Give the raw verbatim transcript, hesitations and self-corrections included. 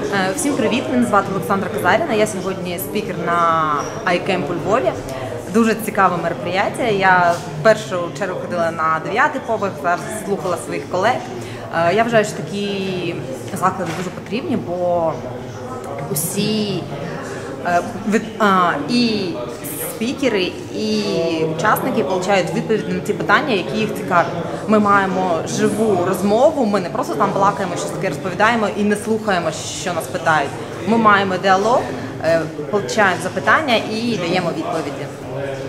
Всім привіт! Мене звати Олександра Казаріна. Я сьогодні спікер на iCamp у Львові. Дуже цікаве мероприятие. Я в першу чергу ходила на дев'ятий поверх, зараз слухала своїх колег. Я вважаю, що такі заклади дуже потрібні, бо усі і спікери, і учасники отримують відповіді на ті питання, які їх цікавлять. Ми маємо живу розмову, ми не просто там балакаємо, щось таке розповідаємо і не слухаємо, що нас питають. Ми маємо діалог, отримуємо запитання і даємо відповіді.